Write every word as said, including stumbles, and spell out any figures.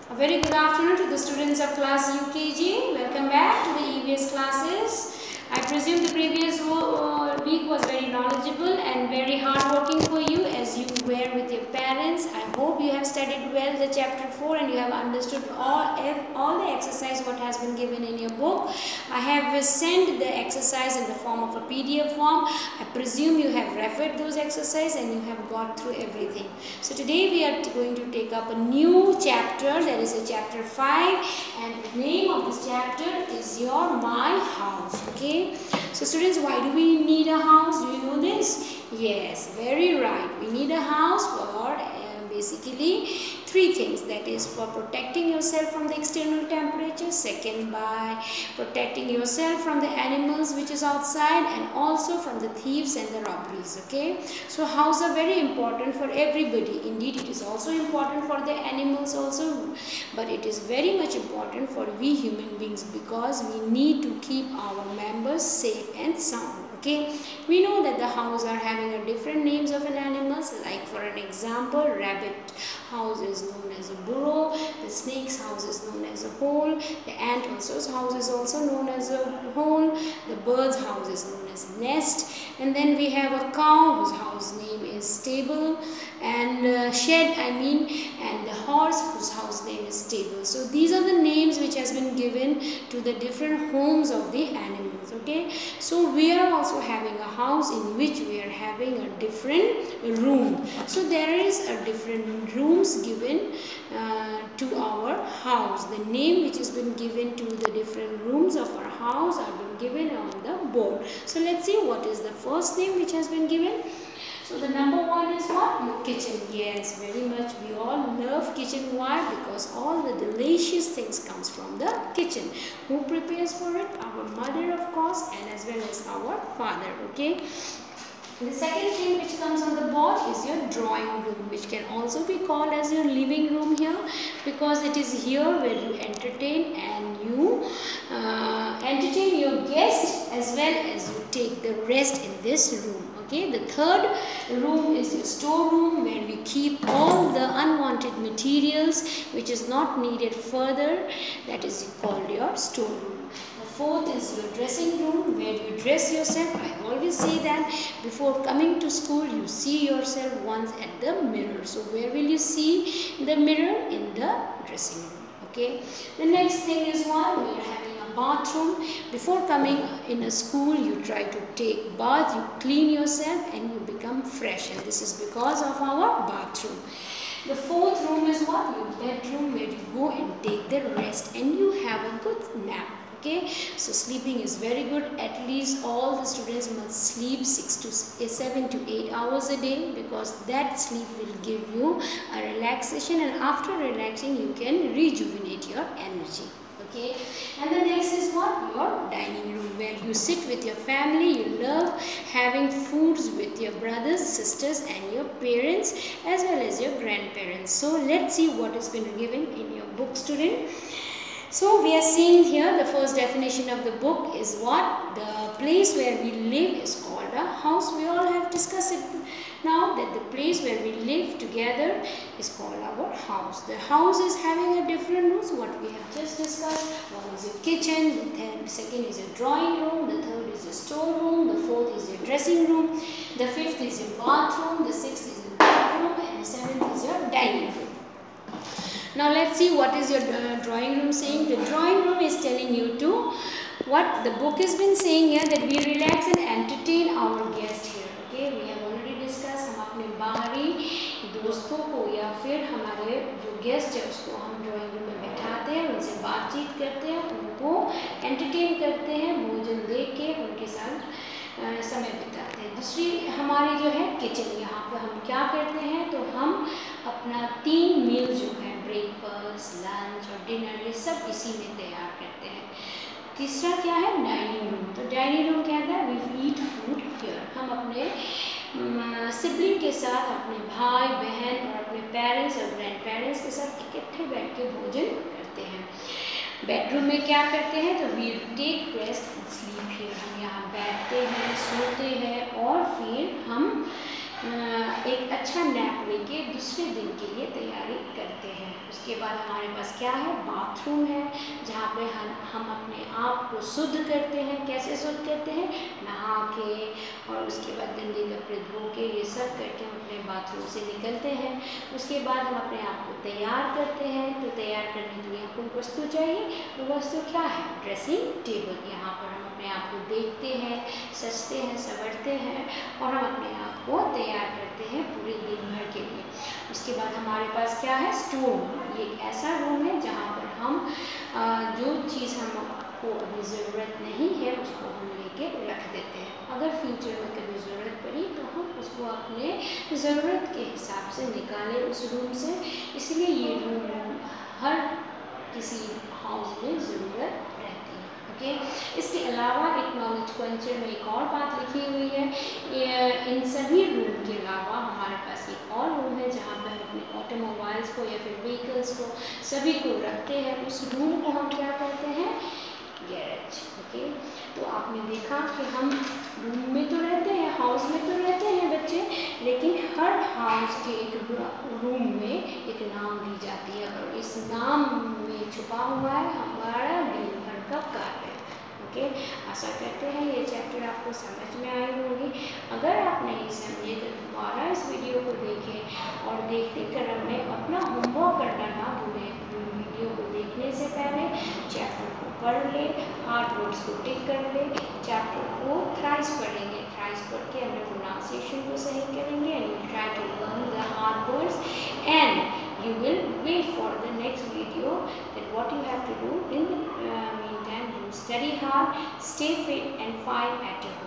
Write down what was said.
A very good afternoon to the students of class U K G. Welcome back to the E V S classes. I presume the previous uh, week was very knowledgeable and very hardworking for you as you were with your parents. I hope you have studied well the chapter four and you have understood all, all the exercise what has been given in your book. I have sent the exercise in the form of a P D F form. I presume you have referred those exercises and you have got through everything. So today we are going to take up a new chapter, that is a chapter five, and the name of this chapter is your My House. Okay. So students, why do we need a house? Do you know this? Yes, very right. We need a house for uh, basically three things. That is for protecting yourself from the external temperature. Second, by protecting yourself from the animals which is outside, and also from the thieves and the robberies. Okay. So houses are very important for everybody. Indeed, it is also important for the animals also. But it is very much important for we human beings because we need to keep our members safe and sound. Okay, we know that the house are having a different names of an animals, like for an example, rabbit house is known as a burrow, the snake's house is known as a hole, the ant also's house is also known as a hole, the bird's house is known as nest, and then we have a cow whose house name is stable, and uh, shed I mean, and the horse whose house name is stable. So these are the names which has been given to the different homes of the animals. Okay, so we are also having a house in which we are having a different room. So there is a different rooms given uh, to our house. The name which has been given to the different rooms of our house are been given on the board. So let's see what is the first name which has been given. So the number one is what? Your kitchen. Yes, very much. We all love kitchen. Why? Because all the delicious things comes from the kitchen. Who prepares for it? Our mother, of course, and as well as our father. Okay. The second thing which comes on the board is your drawing room, which can also be called as your living room here, because it is here where you entertain and you uh, entertain your guests as well as you take the rest in this room. Okay, the third room is your storeroom, where we keep all the unwanted materials which is not needed further. That is called your storeroom. The fourth is your dressing room, where you dress yourself. I always say that before coming to school you see yourself once at the mirror. So where will you see the mirror? In the dressing room. Okay. The next thing is what? We are having bathroom. Before coming in a school, you try to take bath, you clean yourself and you become fresh, and this is because of our bathroom. The fourth room is what? Your bedroom, where you go and take the rest and you have a good nap. Okay, so sleeping is very good. At least all the students must sleep six to seven to eight hours a day, because that sleep will give you a relaxation, and after relaxing you can rejuvenate your energy. Okay, and the next is what? Your dining room, where you sit with your family. You love having foods with your brothers, sisters and your parents as well as your grandparents. So let's see what has been given in your book, student. So we are seeing here the first definition of the book is what? The place where we live is called a house. We all have discussed it now, that the place where we live together is called our house. The house is having a different rooms, what we have just discussed. One is your kitchen, the third, second is your drawing room, the third is your storeroom, the fourth is your dressing room, the fifth is your bathroom, the sixth is your bedroom, and the seventh is your dining room. Now let's see what is your uh, drawing room saying. The drawing room is telling you to, what the book has been saying here, that we relax and entertain our guest here. Okay, we have already discussed. हम अपने बाहरी दोस्तों को या फिर हमारे जो guest है उसको हम ड्राइंग रूम में बैठाते हैं, उनसे बातचीत करते हैं, उनको एंटरटेन करते हैं, भोजन दे के उनके साथ समय बिताते हैं। दूसरी हमारी जो है किचन, यहाँ पर हम क्या करते हैं, तो हम अपना तीन मील जो है, ब्रेकफास्ट, लंच और डिनर, ये सब इसी में तैयार करते हैं। तीसरा क्या है? Dining room. तो डाइनिंग रूम क्या है? We eat food here. हम अपने सिबलिंग के साथ, अपने भाई बहन और अपने पेरेंट्स और ग्रैंड पेरेंट्स के साथ इकट्ठे बैठ के भोजन करते हैं। बेडरूम में क्या करते हैं, तो we take rest and sleep here. हम यहाँ बैठते हैं, सोते हैं और फिर हम एक अच्छा नैप लेके दूसरे दिन के लिए तैयारी करते हैं। उसके उसके बाद हमारे पास क्या है, बाथरूम है, जहाँ पे हम हम अपने आप को शुद्ध करते हैं। कैसे शुद्ध करते हैं, नहा के और उसके बाद गंदे कपड़े धो के, ये सब करके हम अपने बाथरूम से निकलते हैं। उसके बाद हम अपने आप को तैयार करते हैं। तो तैयार करने के लिए हमको वस्तु चाहिए, वो वस्तु क्या है, ड्रेसिंग टेबल। यहाँ पर हम अपने आप को देखते हैं, सजते हैं, संवरते हैं और हम अपने आप को तैयार करते हैं पूरे दिन भर के लिए। उसके बाद हमारे पास क्या है, स्टोर रूम। ये एक ऐसा रूम है जहाँ पर हम आ, जो चीज़ हमको अभी ज़रूरत नहीं है उसको हम लेके रख देते हैं। अगर फ्यूचर में कभी ज़रूरत पड़ी तो हम उसको अपने ज़रूरत के हिसाब से निकालें उस रूम से। इसलिए ये रूम हर किसी हाउस में ज़रूरत रहती है। ओके, इसके अलावा एक नॉलेज क्वेंचर में एक और बात लिखी हुई है, इन सभी रूम के अलावा हमारे पास एक और रूम है जहाँ पर हम अपने ऑटोमोबाइल्स को या फिर व्हीकल्स को सभी को रखते हैं। उस रूम को हम क्या कहते हैं, गैरेज। ओके, तो आपने देखा कि हम रूम में तो रहते हैं, हाउस में तो रहते हैं बच्चे, लेकिन हर हाउस के एक रूम में एक नाम दी जाती है और इस नाम में छुपा हुआ है हमारा दिन भर का कार्य। ओके, आशा करते हैं ये चैप्टर आपको समझ में आई होगी। अगर आप नहीं समझे तो दोबारा इस वीडियो को देखें और देखते क्रम में अपना होमवर्क करना ना भूलें। वीडियो को देखने से पहले चैप्टर को पढ़ ले, हार्ड वर्ड्स को टिक कर ले, चैप्टर को थ्राइस पढ़ेंगे, थ्राइस पढ़ के अपने प्रोनाउंसिएशन को सही करेंगे and you try to learn the hard words and you will wait for the next video. That what you have to do in the uh, meantime, you study hard, stay fit and fine at your home.